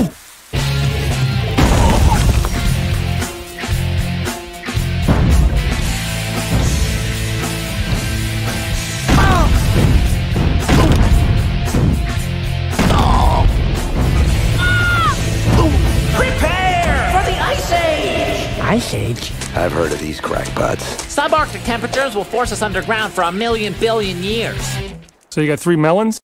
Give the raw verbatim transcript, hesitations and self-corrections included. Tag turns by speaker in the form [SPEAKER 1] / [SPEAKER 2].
[SPEAKER 1] Ice Age?
[SPEAKER 2] I've heard of these crackpots.
[SPEAKER 3] Subarctic temperatures will force us underground for a million billion years.
[SPEAKER 4] So you got three melons?